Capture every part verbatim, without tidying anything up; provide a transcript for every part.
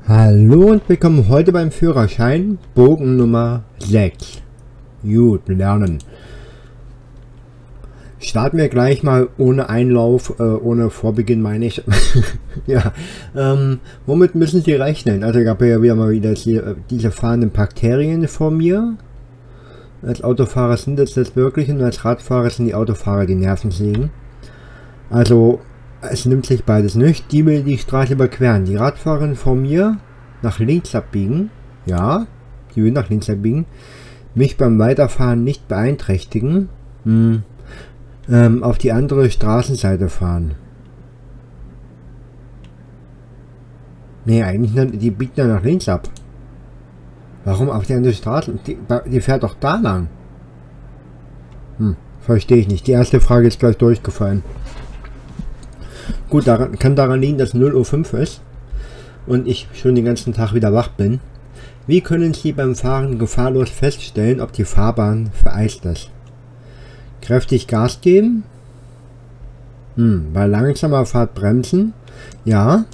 Hallo und willkommen heute beim Führerschein, Bogen Nummer sechs. Gut, lernen. Starten wir gleich mal ohne Einlauf, äh, ohne Vorbeginn meine ich. Ja, ähm, womit müssen Sie rechnen? Also ich habe ja wieder mal wieder hier, diese fahrenden Bakterien vor mir. Als Autofahrer sind das das wirklich und als Radfahrer sind die Autofahrer die Nervensägen. Also es nimmt sich beides nicht. Die will die Straße überqueren. Die Radfahrerin vor mir nach links abbiegen. Ja, die will nach links abbiegen. Mich beim Weiterfahren nicht beeinträchtigen. Hm. Ähm, auf die andere Straßenseite fahren. Nee, eigentlich nicht, die biegt ja nach links ab. Warum auf die andere Straße? Die, die fährt doch da lang. Hm, verstehe ich nicht. Die erste Frage ist gleich durchgefallen. Gut, daran, kann daran liegen, dass null Uhr fünf ist und ich schon den ganzen Tag wieder wach bin. Wie können Sie beim Fahren gefahrlos feststellen, ob die Fahrbahn vereist ist? Kräftig Gas geben? Hm, bei langsamer Fahrt bremsen? Ja.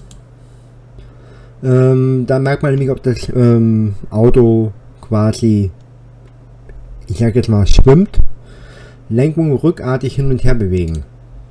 Ähm, da merkt man nämlich, ob das ähm, Auto quasi, ich sag jetzt mal, schwimmt. Lenkung rückartig hin und her bewegen.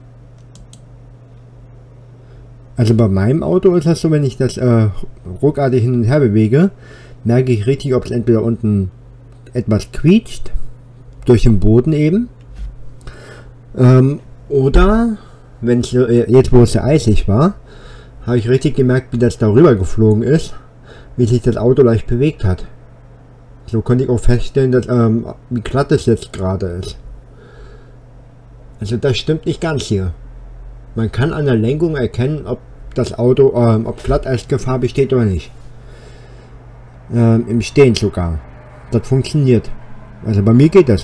Also bei meinem Auto ist das so, wenn ich das äh, ruckartig hin und her bewege, merke ich richtig, ob es entweder unten etwas quietscht, durch den Boden eben, ähm, oder, wenn es äh, jetzt wo es sehr eisig war, habe ich richtig gemerkt, wie das darüber geflogen ist, wie sich das Auto leicht bewegt hat. So konnte ich auch feststellen, dass, ähm, wie glatt es jetzt gerade ist. Also das stimmt nicht ganz hier. Man kann an der Lenkung erkennen, ob das Auto, ähm, ob Glatteisgefahr besteht oder nicht. Ähm, im Stehen sogar. Das funktioniert. Also bei mir geht das.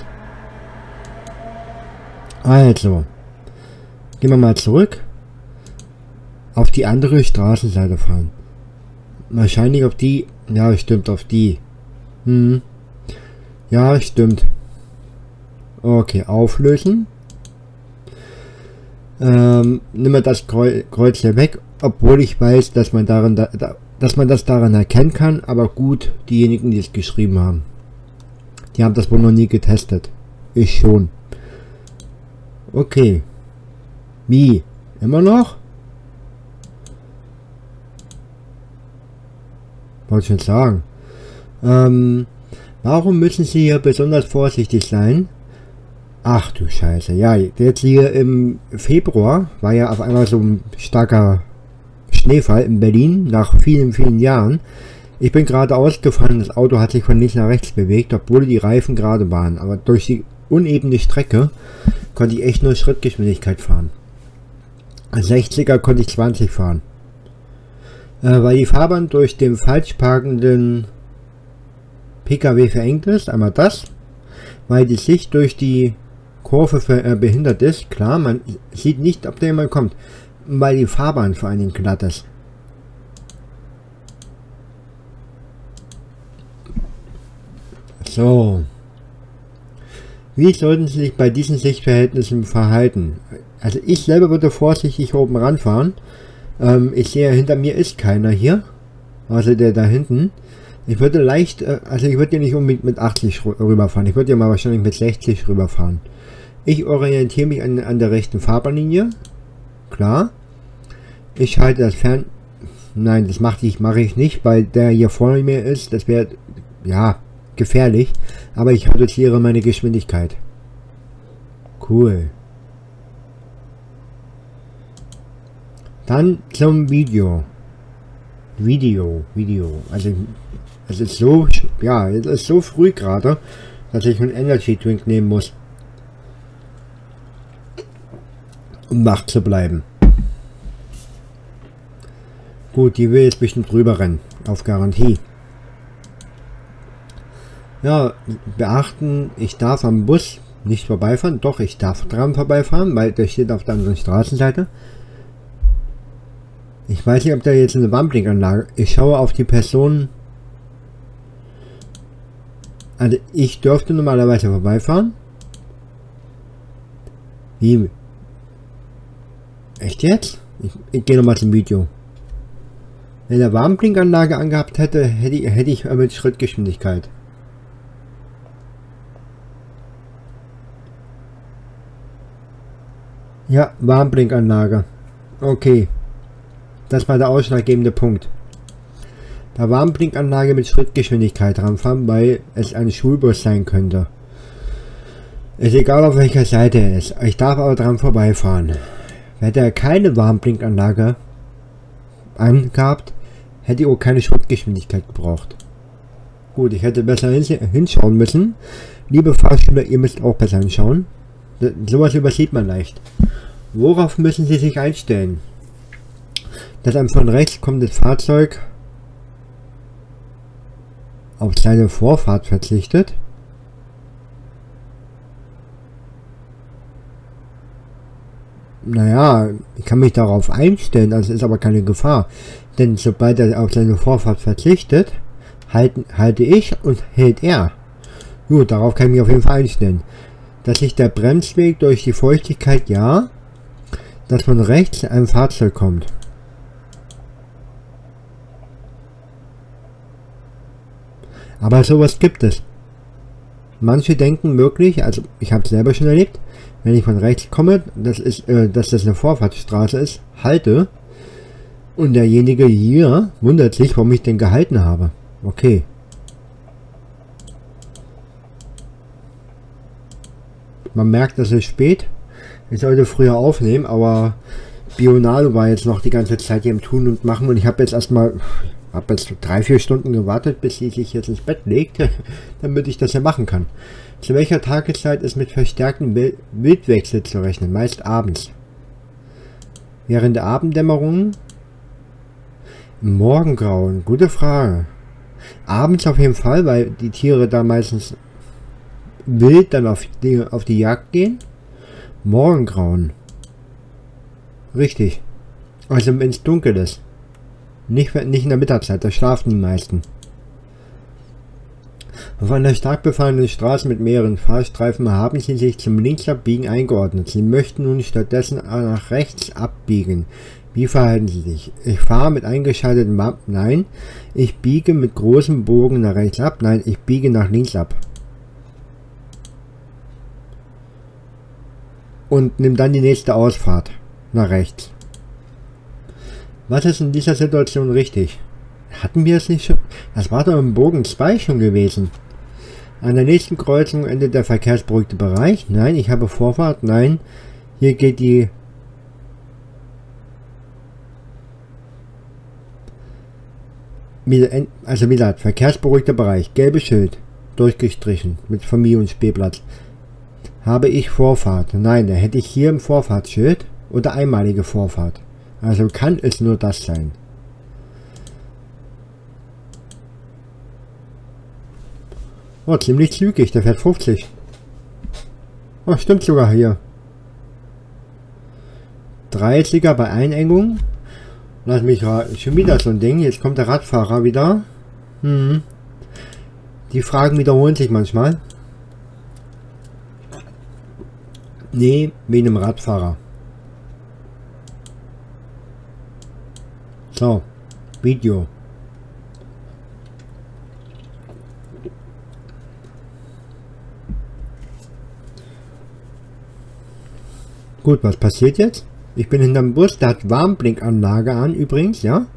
Also. Gehen wir mal zurück. Auf die andere Straßenseite fahren. Wahrscheinlich auf die. Ja, stimmt, auf die. Hm. Ja, stimmt. Okay, auflösen. Ähm, nimm mal das Kreuz hier weg, obwohl ich weiß, dass man daran, da, dass man das daran erkennen kann, aber gut, diejenigen, die es geschrieben haben, die haben das wohl noch nie getestet. Ich schon. Okay. Wie? Immer noch? Wollte ich schon sagen. Ähm, warum müssen Sie hier besonders vorsichtig sein? Ach du Scheiße, ja, jetzt hier im Februar war ja auf einmal so ein starker Schneefall in Berlin, nach vielen, vielen Jahren. Ich bin gerade ausgefahren, das Auto hat sich von links nach rechts bewegt, obwohl die Reifen gerade waren. Aber durch die unebene Strecke konnte ich echt nur Schrittgeschwindigkeit fahren. Als sechziger konnte ich zwanzig fahren. Äh, weil die Fahrbahn durch den falsch parkenden P K W verengt ist, einmal das. Weil die Sicht durch die Kurve für, äh, behindert ist, klar, man sieht nicht, ob der jemand kommt, weil die Fahrbahn vor allen Dingen glatt ist. So. Wie sollten Sie sich bei diesen Sichtverhältnissen verhalten? Also ich selber würde vorsichtig oben ranfahren. Ähm, ich sehe, hinter mir ist keiner hier, also der da hinten. Ich würde leicht, äh, also ich würde ja nicht unbedingt mit achtzig rüberfahren, ich würde ja mal wahrscheinlich mit sechzig rüberfahren. Ich orientiere mich an, an der rechten Fahrbahnlinie. Klar. Ich schalte das Fern... Nein, das mache ich, mache ich nicht, weil der hier vor mir ist. Das wäre, ja, gefährlich. Aber ich reduziere meine Geschwindigkeit. Cool. Dann zum Video. Video, Video. Also, es ist so, ja, es ist so früh gerade, dass ich einen Energy Drink nehmen muss, um wach zu bleiben. Gut, die will jetzt bestimmt drüber rennen, auf Garantie. Ja, beachten, ich darf am Bus nicht vorbeifahren. Doch, ich darf dran vorbeifahren, weil der steht auf der anderen Straßenseite. Ich weiß nicht, ob da jetzt eine Bumping-Anlage. Ich schaue auf die Person. Also ich dürfte normalerweise vorbeifahren. Wie? Echt jetzt? Ich, ich gehe nochmal zum Video. Wenn er Warnblinkanlage angehabt hätte, hätte ich, hätte ich mit Schrittgeschwindigkeit. Ja, Warnblinkanlage. Okay. Das war der ausschlaggebende Punkt. Da Warnblinkanlage mit Schrittgeschwindigkeit ranfahren, weil es ein Schulbus sein könnte. Ist egal auf welcher Seite er ist. Ich darf aber dran vorbeifahren. Hätte er keine Warnblinkanlage angehabt, hätte ich auch keine Schrittgeschwindigkeit gebraucht. Gut, ich hätte besser hinschauen müssen. Liebe Fahrschüler, ihr müsst auch besser hinschauen. Sowas übersieht man leicht. Worauf müssen Sie sich einstellen? Dass ein von rechts kommendes Fahrzeug auf seine Vorfahrt verzichtet. Naja, ich kann mich darauf einstellen, das ist aber keine Gefahr. Denn sobald er auf seine Vorfahrt verzichtet, halten, halte ich und hält er. Gut, darauf kann ich mich auf jeden Fall einstellen. Dass sich der Bremsweg durch die Feuchtigkeit, ja, dass von rechts ein Fahrzeug kommt. Aber sowas gibt es. Manche denken wirklich, also ich habe es selber schon erlebt, wenn ich von rechts komme, das ist, äh, dass das eine Vorfahrtsstraße ist, halte und derjenige hier wundert sich, warum ich denn gehalten habe. Okay. Man merkt, es ist spät. Ich sollte früher aufnehmen, aber Bionado war jetzt noch die ganze Zeit hier im Tun und Machen und ich habe jetzt erstmal, habe jetzt drei, vier Stunden gewartet, bis sie sich jetzt ins Bett legt, damit ich das ja machen kann. Zu welcher Tageszeit ist mit verstärktem Wildwechsel zu rechnen? Meist abends. Während der Abenddämmerung? Im Morgengrauen? Gute Frage. Abends auf jeden Fall, weil die Tiere da meistens wild dann auf die, auf die Jagd gehen. Morgengrauen. Richtig. Also wenn es dunkel ist. Nicht, nicht in der Mittagszeit, da schlafen die meisten. Auf einer stark befahrenen Straße mit mehreren Fahrstreifen haben sie sich zum Linksabbiegen eingeordnet. Sie möchten nun stattdessen nach rechts abbiegen. Wie verhalten sie sich? Ich fahre mit eingeschalteten Lampen. Nein. Ich biege mit großem Bogen nach rechts ab. Nein, ich biege nach links ab. Und nimm dann die nächste Ausfahrt nach rechts. Was ist in dieser Situation richtig? Hatten wir es nicht schon? Das war doch im Bogen zwei schon gewesen. An der nächsten Kreuzung endet der verkehrsberuhigte Bereich. Nein, ich habe Vorfahrt. Nein, hier geht die... Also wieder verkehrsberuhigter Bereich. Gelbes Schild. Durchgestrichen. Mit Familie und Spielplatz. Habe ich Vorfahrt? Nein, da hätte ich hier im Vorfahrtsschild oder einmalige Vorfahrt. Also kann es nur das sein. Oh, ziemlich zügig, der fährt fünfzig. Oh, stimmt sogar hier. dreißiger bei Einengung. Lass mich raten, schon wieder so ein Ding. Jetzt kommt der Radfahrer wieder. Hm. Die Fragen wiederholen sich manchmal. Nee, wegen dem Radfahrer. So, Video. Gut, was passiert jetzt? Ich bin hinterm Bus, der hat Warnblinkanlage an übrigens, ja?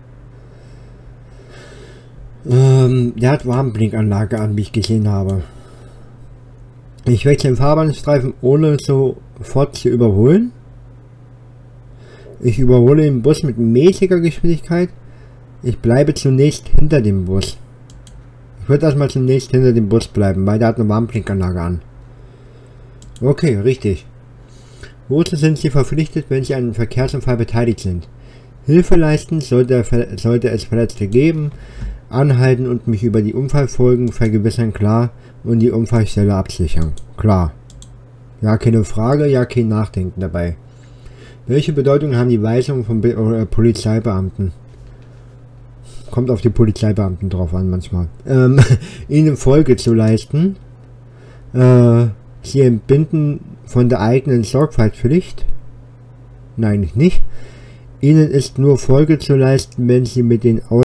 Ähm, der hat Warnblinkanlage an, wie ich gesehen habe. Ich wechsle den Fahrbahnstreifen, ohne sofort zu überholen. Ich überhole den Bus mit mäßiger Geschwindigkeit. Ich bleibe zunächst hinter dem Bus. Ich würde erstmal zunächst hinter dem Bus bleiben, weil der hat eine Warnblinkanlage an. Okay, richtig. Wozu sind Sie verpflichtet, wenn Sie an einem Verkehrsunfall beteiligt sind? Hilfe leisten, sollte, sollte es Verletzte geben, anhalten und mich über die Unfallfolgen vergewissern, klar, und die Unfallstelle absichern. Klar. Ja, keine Frage, ja, kein Nachdenken dabei. Welche Bedeutung haben die Weisungen von Be oder Polizeibeamten? Kommt auf die Polizeibeamten drauf an manchmal. Ähm, ihnen Folge zu leisten. Äh, sie entbinden von der eigenen Sorgfaltspflicht. Nein, nicht. Ihnen ist nur Folge zu leisten, wenn sie mit den